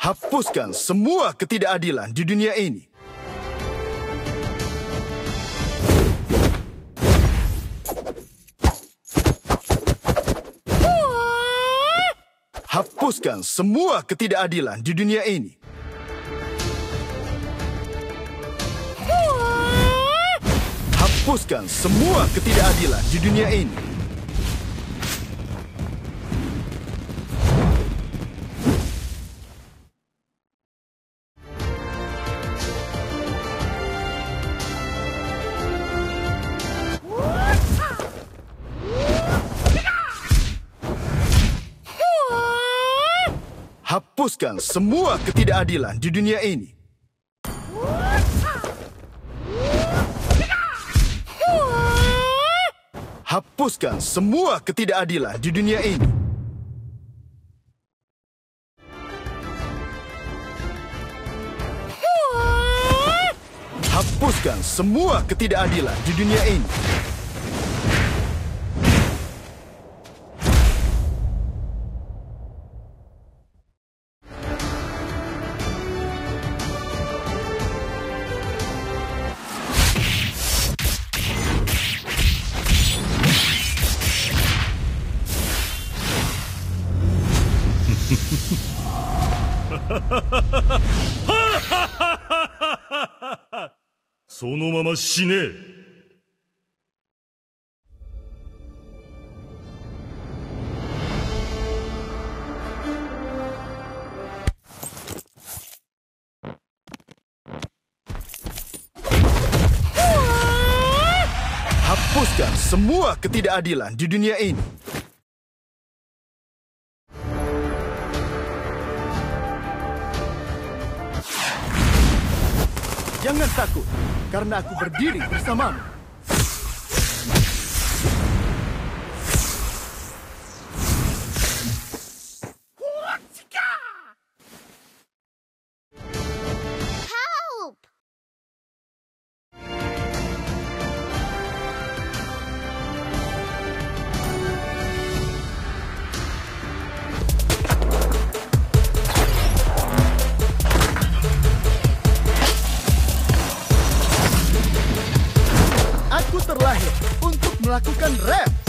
Hapuskan semua ketidakadilan di dunia ini. Hapuskan semua ketidakadilan di dunia ini. Hapuskan semua ketidakadilan di dunia ini. Hapuskan semua ketidakadilan di dunia ini. Hapuskan semua ketidakadilan di dunia ini. Hapuskan semua ketidakadilan di dunia ini. Hapuskan semua ketidakadilan di dunia ini. Jangan takut, karena aku berdiri bersamamu. Help! Aku terlahir untuk melakukan rap.